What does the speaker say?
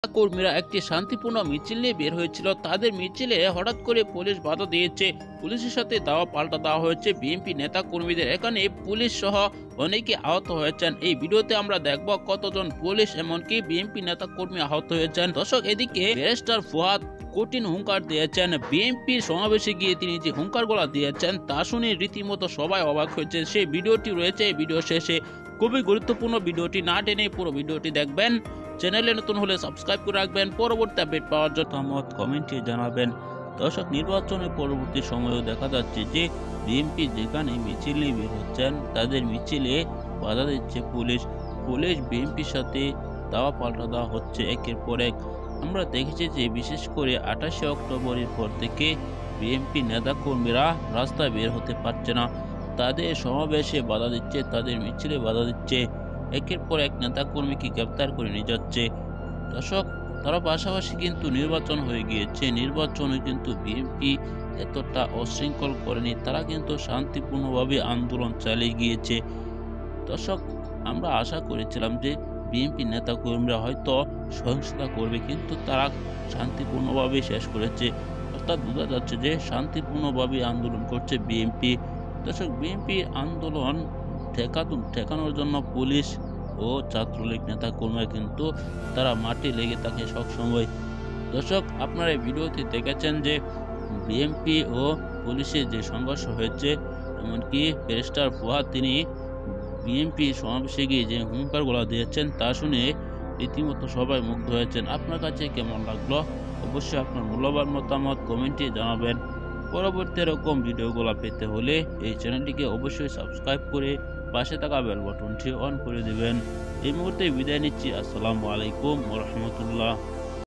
কর্মীরা একটি শান্তিপূর্ণ মিছিল নিয়ে বের হয়েছিল। তাদের মিছিলে হঠাৎ করে পুলিশ বাধা দিয়েছে। পুলিশের সাথে দাওয়া পাল্টা দেওয়া হয়েছে বিএনপি নেতা কর্মীদের। এখানে পুলিশ সহ অনেকে আহত হয়েছেন। এই ভিডিওতে আমরা দেখব কতজন পুলিশ এমনকি বিএনপি নেতা কর্মী আহত হয়েছেন। দর্শক, এদিকে ব্যারিস্টার ফুয়াদ কঠিন হুঙ্কার দিয়েছেন। বিএনপি সমাবেশে গিয়ে তিনি যে হুঙ্কারগুলো দিয়েছেন তা শুনে রীতিমতো সবাই অবাক হয়েছে। সেই ভিডিওটি রয়েছে এই ভিডিও শেষে। খুবই গুরুত্বপূর্ণ, ভিডিওটি না টেনে পুরো ভিডিওটি দেখবেন। চ্যানেলে নতুন হলে সাবস্ক্রাইব করে রাখবেন পরবর্তী আপডেট পাওয়ার জন্য। মতামত কমেন্টে জানাবেন। দর্শক, নির্বাচনের পরবর্তী সময়েও দেখা যাচ্ছে যে বিএনপি যেখানে মিছিল নিয়ে বের হচ্ছেন তাদের মিছিলে বাধা দিচ্ছে পুলিশ। বিএনপির সাথে দাওয়া পাল্টা দেওয়া হচ্ছে একের পর এক। আমরা দেখেছি যে বিশেষ করে 28শে অক্টোবরের পর থেকে বিএনপি নেতাকর্মীরা রাস্তায় বের হতে পারছে না। তাদের সমাবেশে বাধা দিচ্ছে, তাদের মিছিলে বাধা দিচ্ছে। একের পর এক নেতাকর্মীকে গ্রেপ্তার করে নিয়ে যাচ্ছে। দর্শক, তারা পাশাপাশি কিন্তু নির্বাচন হয়ে গিয়েছে। নির্বাচনে কিন্তু বিএনপি এতটা অশৃঙ্খল করেনি, তারা কিন্তু শান্তিপূর্ণভাবে আন্দোলন চালিয়ে গিয়েছে। দর্শক, আমরা আশা করেছিলাম যে বিএনপি নেতাকর্মীরা হয়তো সহিংসতা করবে, কিন্তু তারা শান্তিপূর্ণভাবে শেষ করেছে। অর্থাৎ বোঝা যাচ্ছে যে শান্তিপূর্ণভাবে আন্দোলন করছে বিএনপি। দর্শক, বিএনপির আন্দোলন ঠেকানোর জন্য পুলিশ ও ছাত্রলীগ নেতা কর্মীরা কিন্তু তারা মাঠে লেগে থাকে সবসময়। দর্শক, আপনারা এই ভিডিওতে দেখেছেন যে বিএনপি ও পুলিশের যে সংঘর্ষ হয়েছে, এমনকি ব্যারিস্টার ফুয়াদ তিনি বিএনপি সমাবেশে গিয়ে যে হুঙ্কারগুলো দিয়েছেন তা শুনে রীতিমতো সবাই মুগ্ধ হয়েছেন। আপনার কাছে কেমন লাগলো অবশ্যই আপনার মূল্যবান মতামত কমেন্টে জানাবেন। পরবর্তী এরকম ভিডিওগুলো পেতে হলে এই চ্যানেলটিকে অবশ্যই সাবস্ক্রাইব করে পাশে থাকা বেল বাটনটি অন করে দিবেন। এই মুহূর্তে বিদায় নিচ্ছি। আসসালামু আলাইকুম ওয়া রাহমাতুল্লাহ।